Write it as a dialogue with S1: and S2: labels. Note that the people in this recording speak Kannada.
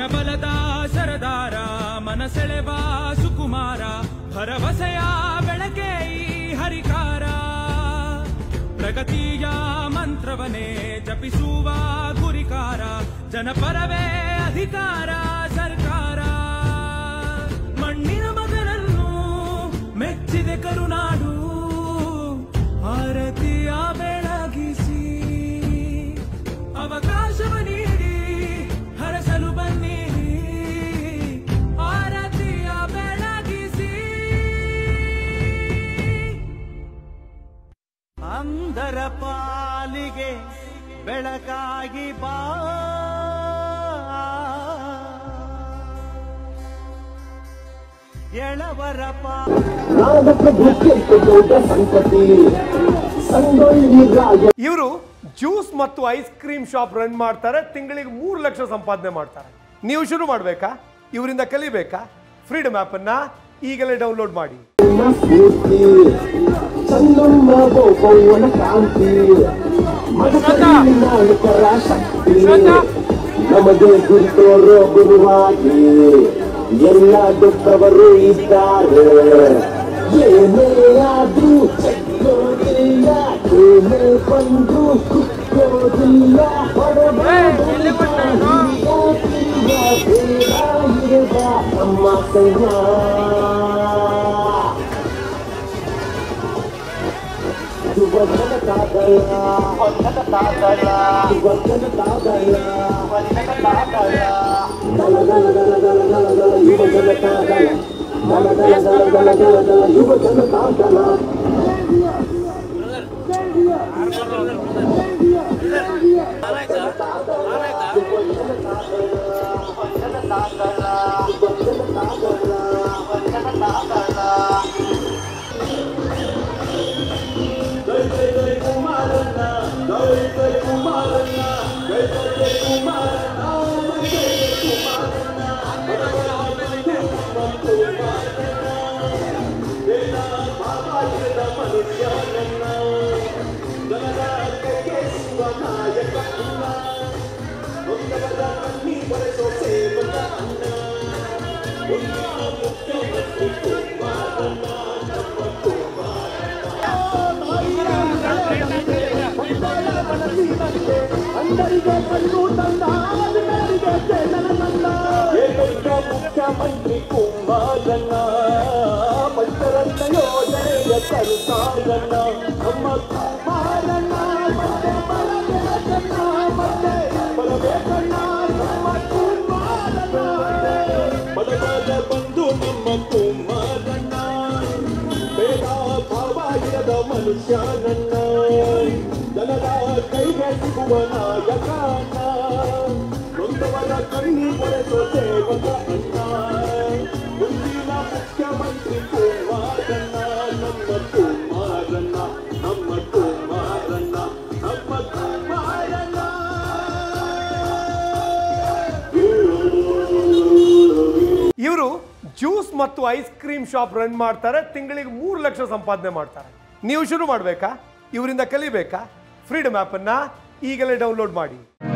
S1: ಜನಬಲದ ಸರದಾರ ಮನಸೆಳೆವ ಸುಕುಮಾರ ಭರವಸೆಯ ಬೆಳಕೆ ಈ ಹರಿಕಾರ ಪ್ರಗತಿಯ ಮಂತ್ರವನೇ ಜಪಿಸುವ ಗುರಿಕಾರ ಜನಪರವೇ ಅಧಿಕಾರ ಸರ್ಕಾರ ಮಣ್ಣಿನ ಮಗನನ್ನು ಮೆಚ್ಚಿದೆ ಕರುನಾಡು ಆರತಿಯ ಬೆಳಗಿಸಿ ಅವಕಾಶವ ನೀಡಿ ಹರಸಲು ಬನ್ನಿ ಆರತಿಯ ಬೆಳಗಿಸಿ
S2: ಅಂಧರ ಪಾಲಿಗೆ ಬೆಳಕಾಗಿ ಬಾ ಎಳವರ
S3: ಇವರು ಜ್ಯೂಸ್ ಮತ್ತು ಐಸ್ ಕ್ರೀಮ್ ಶಾಪ್ ರನ್ ಮಾಡ್ತಾರೆ. ತಿಂಗಳಿಗೆ 3 ಲಕ್ಷ ಸಂಪಾದನೆ ಮಾಡ್ತಾರೆ. ನೀವು ಶುರು ಮಾಡಬೇಕಾ? ಇವರಿಂದ ಕಲಿಬೇಕಾ? ಫ್ರೀಡಮ್ ಆಪ್ ಅನ್ನ ಈಗಲೇ ಡೌನ್ಲೋಡ್ ಮಾಡಿ.
S4: ನಮಗೆ ಗುರುತೋರೋ ಗುರುವಾಗಿ ಎಲ್ಲ ದುಃಖವರು ಇದ್ದಾರೆ. ಏನೇ ಆದ್ರೂ ಚೆಕ್ಕೋದಿಲ್ಲ, ಏನೇ ಬಂದು ಕುಕ್ಕೋದಿಲ್ಲ. ನಮ್ಮ ಸಂಘ ಮುಖ್ಯಮಂತ್ರಿ ಕುಮಾರಣ್ಣ ಪಂಚರತ್ನ ಯೋಜನೆಯ ಕರುತಾರಣ್ಣ ನಮ್ಮ ಕುಮಾರಣ್ಣ ಮತ್ತೆ ಬರಬೇಕಣ್ಣ ಮತ್ತೆ ಬರಬೇಕಣ್ಣ ನಮ್ಮ ಕುಮಾರಣ್ಣ ಬಡವರ ಬಂಧು ನಮ್ಮ ಕುಮಾರಣ್ಣ ಬೇಡ ಭಾವ ಇರದ ಮನುಷ್ಯನನ್ನ ಜನರ ಕೈಗೆ ಸಿಗುವ ನಾಯಕನ ನೊಂದವರ ಕಣ್ಣಿ ಕೊರೆಸೋ ಸೇವಕ ಅಣ್ಣ ಮುಂದಿನ ಮುಖ್ಯಮಂತ್ರಿ ಕುಮಾರಣ್ಣ ನಮ್ಮ ಕುಮಾರಣ್ಣ ನಮ್ಮ ಕುಮಾರಣ್ಣ ನಮ್ಮ ಕುಮಾರಣ್ಣ.
S3: ಇವರು ಜ್ಯೂಸ್ ಮತ್ತು ಐಸ್ ಕ್ರೀಮ್ ಶಾಪ್ ರನ್ ಮಾಡ್ತಾರೆ. ತಿಂಗಳಿಗೆ 3 ಲಕ್ಷ ಸಂಪಾದನೆ ಮಾಡ್ತಾರೆ. ನೀವು ಶುರು ಮಾಡಬೇಕಾ? ಇವರಿಂದ ಕಲಿಬೇಕಾ? ಫ್ರೀಡಮ್ ಆಪ್ ಅನ್ನ ಈಗಲೇ ಡೌನ್ಲೋಡ್ ಮಾಡಿ.